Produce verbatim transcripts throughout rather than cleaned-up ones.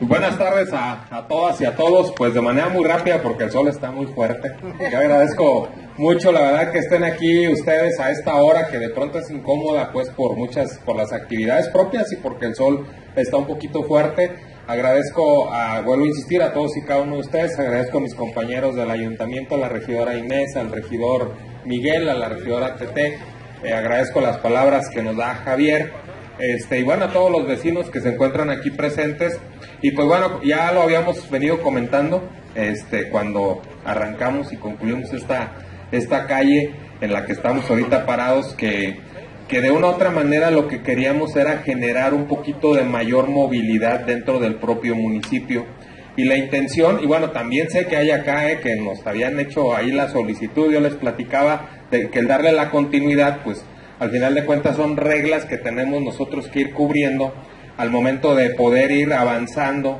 Buenas tardes a, a todas y a todos, pues de manera muy rápida porque el sol está muy fuerte. Yo agradezco mucho, la verdad, que estén aquí ustedes a esta hora que de pronto es incómoda, pues por muchas, por las actividades propias y porque el sol está un poquito fuerte. Agradezco, a, vuelvo a insistir, a todos y cada uno de ustedes. Agradezco a mis compañeros del ayuntamiento, a la regidora Inés, al regidor Miguel, a la regidora Tete. Eh, agradezco las palabras que nos da Javier. Este, y bueno, a todos los vecinos que se encuentran aquí presentes. Y pues bueno, ya lo habíamos venido comentando este, cuando arrancamos y concluimos esta, esta calle en la que estamos ahorita parados, que, que de una u otra manera lo que queríamos era generar un poquito de mayor movilidad dentro del propio municipio. Y la intención, y bueno, también sé que hay acá eh, que nos habían hecho ahí la solicitud, yo les platicaba de que el darle la continuidad, pues al final de cuentas son reglas que tenemos nosotros que ir cubriendo al momento de poder ir avanzando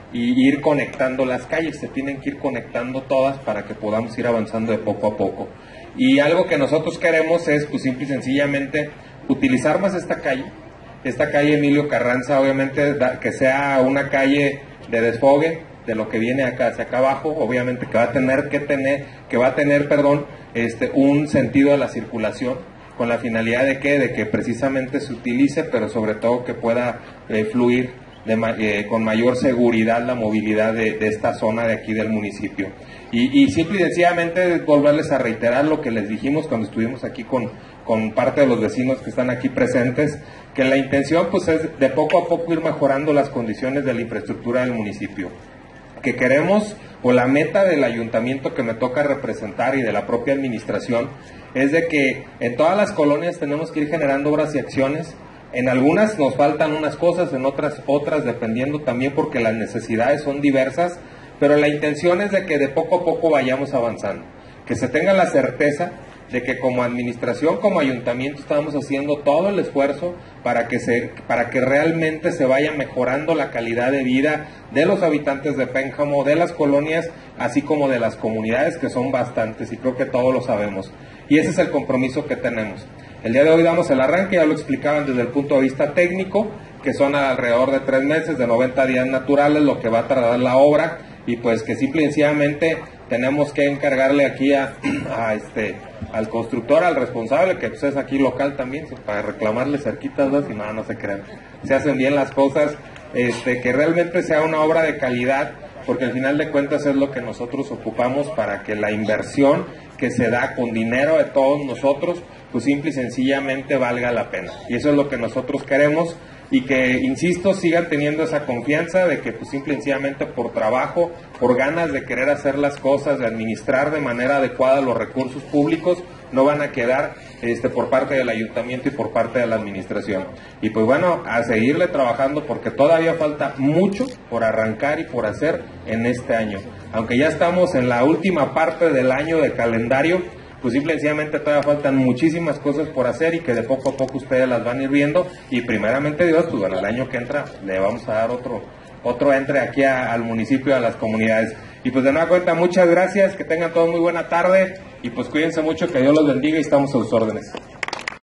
y ir conectando las calles. Se tienen que ir conectando todas para que podamos ir avanzando de poco a poco. Y algo que nosotros queremos es, pues simple y sencillamente, utilizar más esta calle, esta calle Emilio Carranza, obviamente que sea una calle de desfogue de lo que viene acá hacia acá abajo, obviamente que va a tener que tener, que va a tener, perdón, este, un sentido de la circulación, con la finalidad de que, de que precisamente se utilice, pero sobre todo que pueda eh, fluir de, eh, con mayor seguridad la movilidad de, de esta zona de aquí del municipio. Y, y simple y sencillamente volverles a reiterar lo que les dijimos cuando estuvimos aquí con, con parte de los vecinos que están aquí presentes, que la intención pues es de poco a poco ir mejorando las condiciones de la infraestructura del municipio. Que queremos, o la meta del ayuntamiento que me toca representar y de la propia administración, es de que en todas las colonias tenemos que ir generando obras y acciones. En algunas nos faltan unas cosas, en otras otras, dependiendo también porque las necesidades son diversas, pero la intención es de que de poco a poco vayamos avanzando, que se tenga la certeza de que como administración, como ayuntamiento, estamos haciendo todo el esfuerzo para que se, para que realmente se vaya mejorando la calidad de vida de los habitantes de Pénjamo, de las colonias, así como de las comunidades, que son bastantes, y creo que todos lo sabemos. Y ese es el compromiso que tenemos. El día de hoy damos el arranque, ya lo explicaban desde el punto de vista técnico, que son alrededor de tres meses, de noventa días naturales, lo que va a tardar la obra, y pues que simple y sencillamente tenemos que encargarle aquí a, a este al constructor, al responsable, que pues es aquí local también, para reclamarle cerquitas, ¿no? Si no, no se crean. Se hacen bien las cosas, este, que realmente sea una obra de calidad, porque al final de cuentas es lo que nosotros ocupamos para que la inversión que se da con dinero de todos nosotros, pues simple y sencillamente valga la pena. Y eso es lo que nosotros queremos, y que, insisto, sigan teniendo esa confianza de que pues simple y sencillamente por trabajo, por ganas de querer hacer las cosas, de administrar de manera adecuada los recursos públicos, no van a quedar este, por parte del ayuntamiento y por parte de la administración. Y pues bueno, a seguirle trabajando porque todavía falta mucho por arrancar y por hacer en este año. Aunque ya estamos en la última parte del año de calendario, pues simple y sencillamente todavía faltan muchísimas cosas por hacer y que de poco a poco ustedes las van a ir viendo, y primeramente Dios, pues bueno, el año que entra le vamos a dar otro otro entre aquí a, al municipio, a las comunidades. Y pues de nueva cuenta, muchas gracias, que tengan todos muy buena tarde, y pues cuídense mucho, que Dios los bendiga y estamos a sus órdenes.